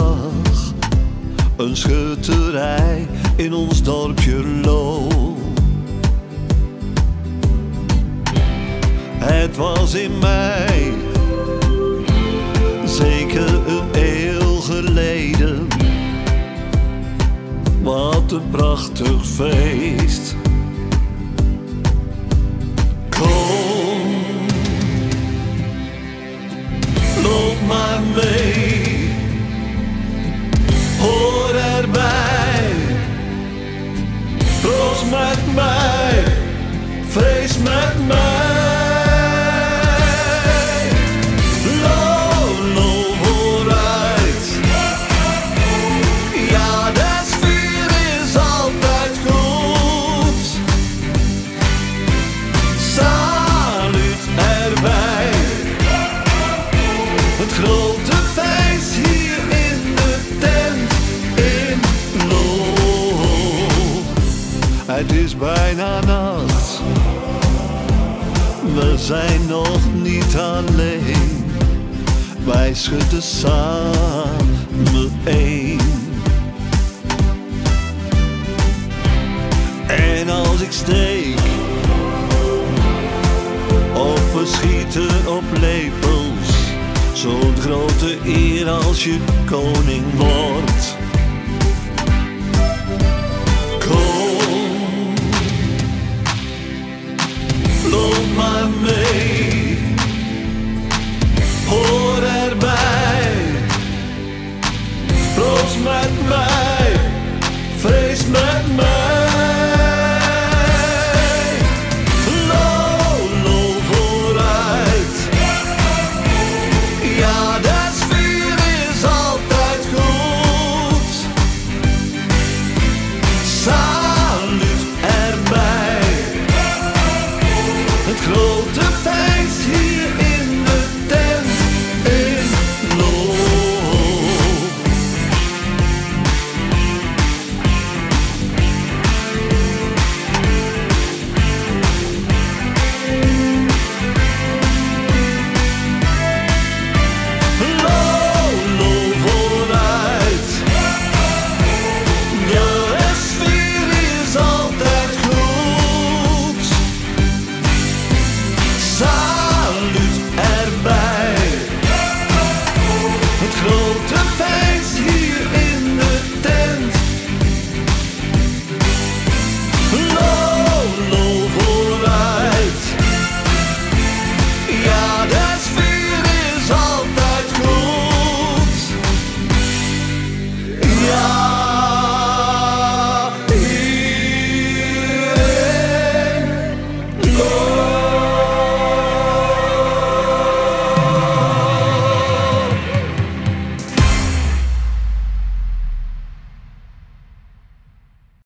dag een schutterij in ons dorpje Loo. Het was in mei, zeker een eeuw geleden. Wat een prachtig feest. Kom, loop maar mee, hoor erbij. Proost met mij, feest met mij. Het grote feest hier in de tent in Loo. Het is bijna nacht, we zijn nog niet alleen. Wij schudden samen één. En als ik steek of we schieten op lepels, zo'n grote eer als je koning wordt.